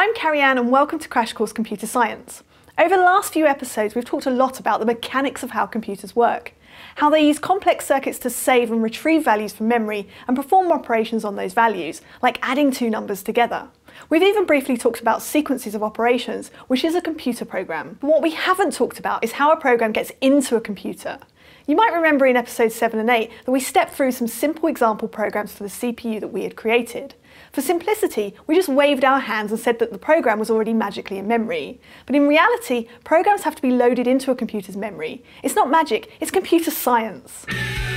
I'm Carrie Anne and welcome to Crash Course Computer Science. Over the last few episodes we've talked a lot about the mechanics of how computers work, how they use complex circuits to save and retrieve values from memory and perform operations on those values, like adding two numbers together. We've even briefly talked about sequences of operations, which is a computer program. But what we haven't talked about is how a program gets into a computer. You might remember in episodes 7 and 8 that we stepped through some simple example programs for the CPU that we had created. For simplicity, we just waved our hands and said that the program was already magically in memory. But in reality, programs have to be loaded into a computer's memory. It's not magic, it's computer science.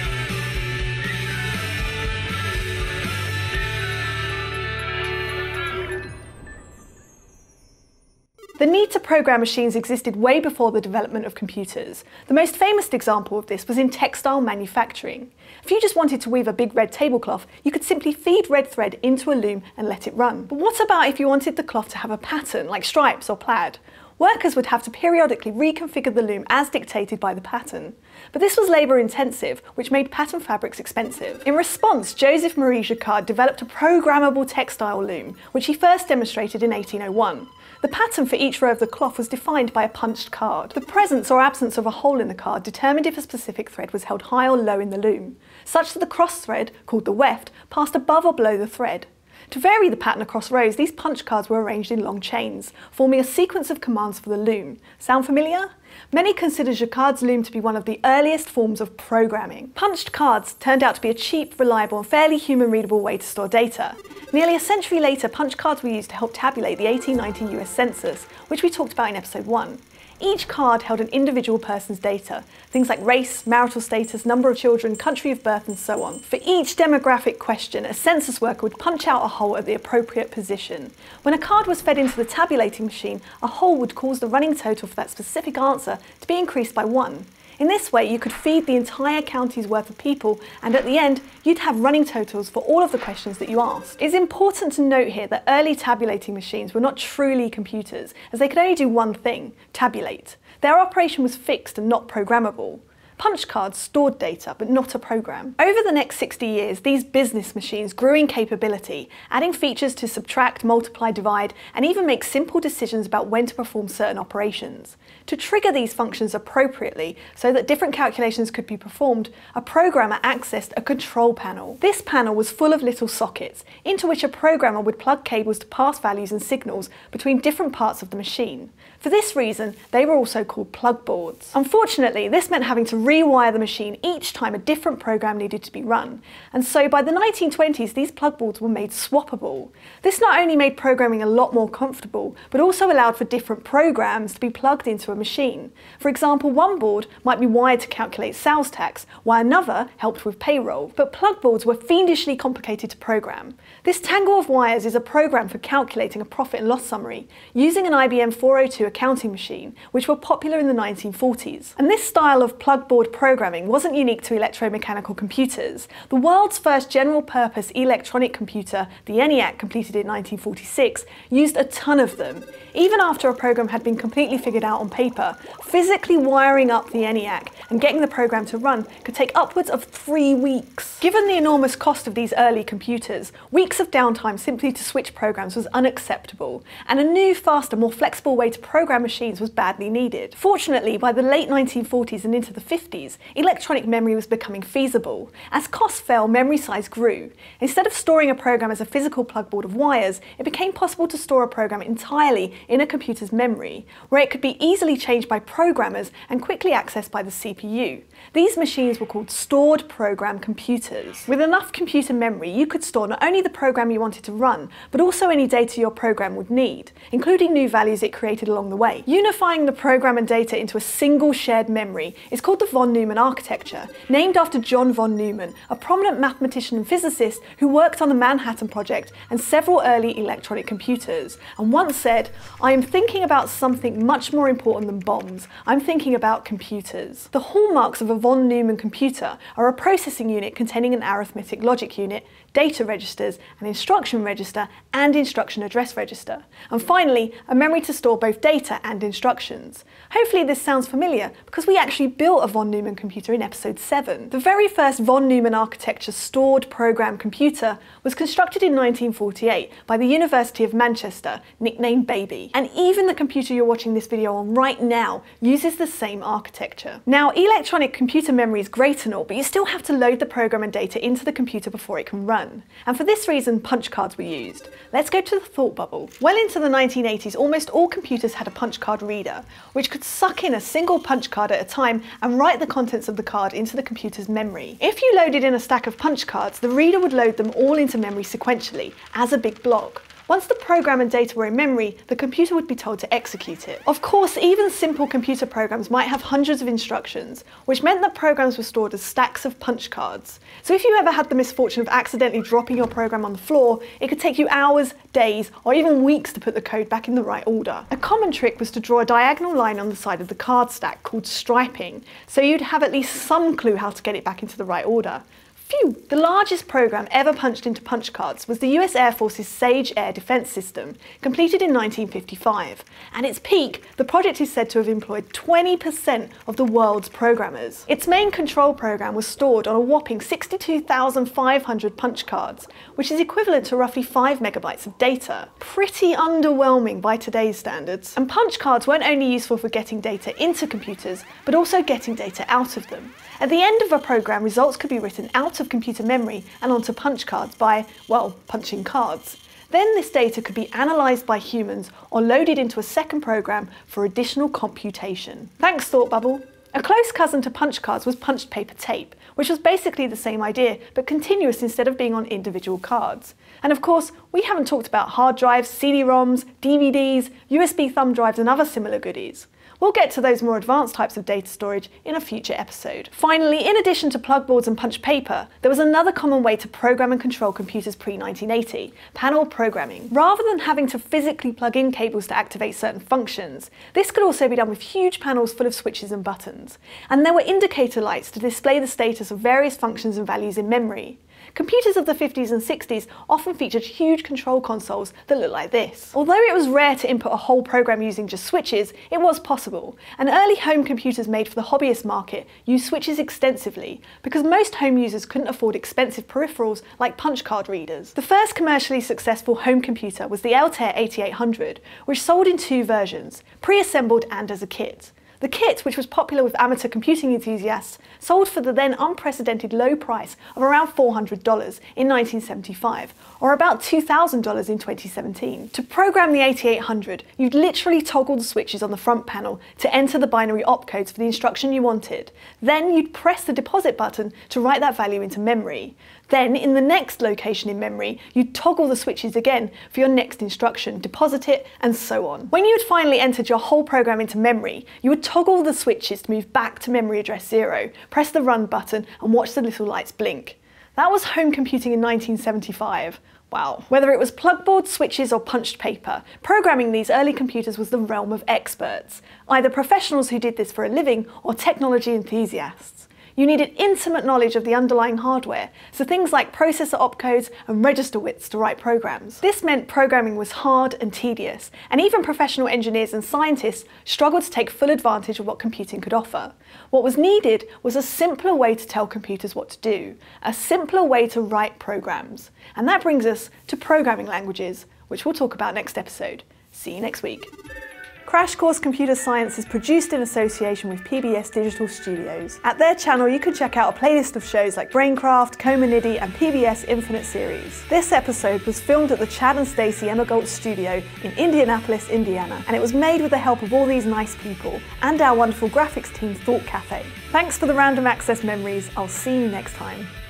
The need to program machines existed way before the development of computers. The most famous example of this was in textile manufacturing. If you just wanted to weave a big red tablecloth, you could simply feed red thread into a loom and let it run. But what about if you wanted the cloth to have a pattern, like stripes or plaid? Workers would have to periodically reconfigure the loom as dictated by the pattern. But this was labour intensive, which made pattern fabrics expensive. In response, Joseph Marie Jacquard developed a programmable textile loom, which he first demonstrated in 1801. The pattern for each row of the cloth was defined by a punched card. The presence or absence of a hole in the card determined if a specific thread was held high or low in the loom, such that the cross thread, called the weft, passed above or below the thread. To vary the pattern across rows, these punch cards were arranged in long chains, forming a sequence of commands for the loom. Sound familiar? Many consider Jacquards Loom to be one of the earliest forms of programming. Punched cards turned out to be a cheap, reliable and fairly human-readable way to store data. Nearly a century later, punch cards were used to help tabulate the 1890 US Census, which we talked about in episode 1. Each card held an individual person's data, things like race, marital status, number of children, country of birth and so on. For each demographic question, a census worker would punch out a hole at the appropriate position. When a card was fed into the tabulating machine, a hole would cause the running total for that specific answer to be increased by 1. In this way, you could feed the entire county's worth of people, and at the end, you'd have running totals for all of the questions that you asked. It's important to note here that early tabulating machines were not truly computers, as they could only do one thing: tabulate. Their operation was fixed and not programmable. Punch cards stored data, but not a program. Over the next 60 years, these business machines grew in capability, adding features to subtract, multiply, divide, and even make simple decisions about when to perform certain operations. To trigger these functions appropriately, so that different calculations could be performed, a programmer accessed a control panel. This panel was full of little sockets, into which a programmer would plug cables to pass values and signals between different parts of the machine. For this reason, they were also called plugboards. Unfortunately, this meant having to rewire the machine each time a different program needed to be run, and so by the 1920s these plugboards were made swappable. This not only made programming a lot more comfortable, but also allowed for different programs to be plugged into a machine. For example, one board might be wired to calculate sales tax, while another helped with payroll. But plugboards were fiendishly complicated to program. This tangle of wires is a program for calculating a profit and loss summary, using an IBM 402 accounting machine, which were popular in the 1940s. And this style of plugboard programming wasn't unique to electromechanical computers. The world's first general-purpose electronic computer, the ENIAC, completed in 1946, used a ton of them. Even after a program had been completely figured out on paper, physically wiring up the ENIAC and getting the program to run could take upwards of 3 weeks. Given the enormous cost of these early computers, weeks of downtime simply to switch programs was unacceptable, and a new, faster, more flexible way to program machines was badly needed. Fortunately, by the late 1940s and into the 50s, electronic memory was becoming feasible. As costs fell, memory size grew. Instead of storing a program as a physical plugboard of wires, it became possible to store a program entirely in a computer's memory, where it could be easily changed by programmers and quickly accessed by the CPU. These machines were called stored program computers. With enough computer memory, you could store not only the program you wanted to run, but also any data your program would need, including new values it created along the way. Unifying the program and data into a single shared memory is called the von Neumann Architecture, named after John von Neumann, a prominent mathematician and physicist who worked on the Manhattan Project and several early electronic computers, and once said, "I am thinking about something much more important than bombs. I'm thinking about computers." The hallmarks of a von Neumann computer are a processing unit containing an arithmetic logic unit, data registers, an instruction register, and instruction address register. And finally, a memory to store both data and instructions. Hopefully this sounds familiar, because we actually built a von von Neumann computer in episode 7. The very first von Neumann Architecture stored program computer was constructed in 1948 by the University of Manchester, nicknamed Baby. And even the computer you're watching this video on right now uses the same architecture. Now, electronic computer memory is great and all, but you still have to load the program and data into the computer before it can run. And for this reason, punch cards were used. Let's go to the thought bubble. Well into the 1980s, almost all computers had a punch card reader, which could suck in a single punch card at a time and write the contents of the card into the computer's memory. If you loaded in a stack of punch cards, the reader would load them all into memory sequentially, as a big block. Once the program and data were in memory, the computer would be told to execute it. Of course, even simple computer programs might have hundreds of instructions, which meant that programs were stored as stacks of punch cards. So if you ever had the misfortune of accidentally dropping your program on the floor, it could take you hours, days, or even weeks to put the code back in the right order. A common trick was to draw a diagonal line on the side of the card stack called striping, so you'd have at least some clue how to get it back into the right order. Phew! The largest program ever punched into punch cards was the US Air Force's Sage Air Defense System, completed in 1955. At its peak, the project is said to have employed 20% of the world's programmers. Its main control program was stored on a whopping 62,500 punch cards, which is equivalent to roughly 5 megabytes of data. Pretty underwhelming by today's standards. And punch cards weren't only useful for getting data into computers, but also getting data out of them. At the end of a program, results could be written out of computer memory and onto punch cards by, well, punching cards. Then this data could be analysed by humans or loaded into a second program for additional computation. Thanks, Thought Bubble. A close cousin to punch cards was punched paper tape, which was basically the same idea, but continuous instead of being on individual cards. And of course, we haven't talked about hard drives, CD-ROMs, DVDs, USB thumb drives and other similar goodies. We'll get to those more advanced types of data storage in a future episode. Finally, in addition to plugboards and punch paper, there was another common way to program and control computers pre-1980, panel programming. Rather than having to physically plug in cables to activate certain functions, this could also be done with huge panels full of switches and buttons. And there were indicator lights to display the status of various functions and values in memory. Computers of the 50s and 60s often featured huge control consoles that looked like this. Although it was rare to input a whole program using just switches, it was possible, and early home computers made for the hobbyist market used switches extensively because most home users couldn't afford expensive peripherals like punch card readers. The first commercially successful home computer was the Altair 8800, which sold in 2 versions, pre-assembled and as a kit. The kit, which was popular with amateur computing enthusiasts, sold for the then unprecedented low price of around $400 in 1975, or about $2,000 in 2017. To program the 8800, you'd literally toggle the switches on the front panel to enter the binary opcodes for the instruction you wanted. Then you'd press the deposit button to write that value into memory. Then, in the next location in memory, you'd toggle the switches again for your next instruction, deposit it, and so on. When you had finally entered your whole program into memory, you would toggle the switches to move back to memory address 0, press the run button, and watch the little lights blink. That was home computing in 1975. Wow. Whether it was plugboards, switches, or punched paper, programming these early computers was the realm of experts, either professionals who did this for a living or technology enthusiasts. You needed intimate knowledge of the underlying hardware, so things like processor opcodes and register widths to write programs. This meant programming was hard and tedious, and even professional engineers and scientists struggled to take full advantage of what computing could offer. What was needed was a simpler way to tell computers what to do, a simpler way to write programs. And that brings us to programming languages, which we'll talk about next episode. See you next week. Crash Course Computer Science is produced in association with PBS Digital Studios. At their channel you can check out a playlist of shows like Braincraft, Coma Niddy and PBS Infinite Series. This episode was filmed at the Chad and Stacey Emmergalt studio in Indianapolis, Indiana, and it was made with the help of all these nice people and our wonderful graphics team Thought Cafe. Thanks for the random access memories. I'll see you next time.